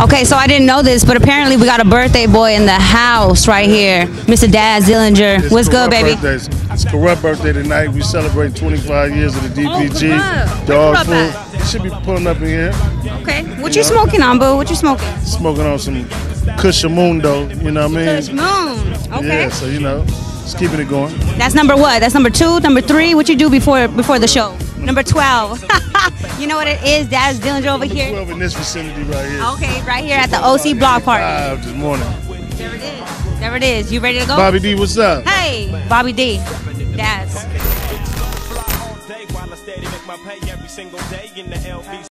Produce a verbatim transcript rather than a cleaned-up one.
Okay, so I didn't know this, but apparently we got a birthday boy in the house right here, Mister Daz Dillinger. It's What's good, baby? Birthdays. It's Corrupt birthday tonight. We celebrate twenty-five years of the D P G. Oh, Dog food. You should be pulling up in here. Okay. What you, you know? smoking on, boo? What you smoking? Smoking on some Cushamundo, you know what I mean? Kush Moon. Okay. Yeah, so you know, just keeping it going. That's number what? That's number two, number three? What you do before before the show? Number twelve. You know what it is? Daz Dillinger over number here. twelve in this vicinity right here. Okay, right here at the O C block party. Five this morning. There it is. There it is. You ready to go? Bobby D, what's up? Hey, Bobby D. Daz.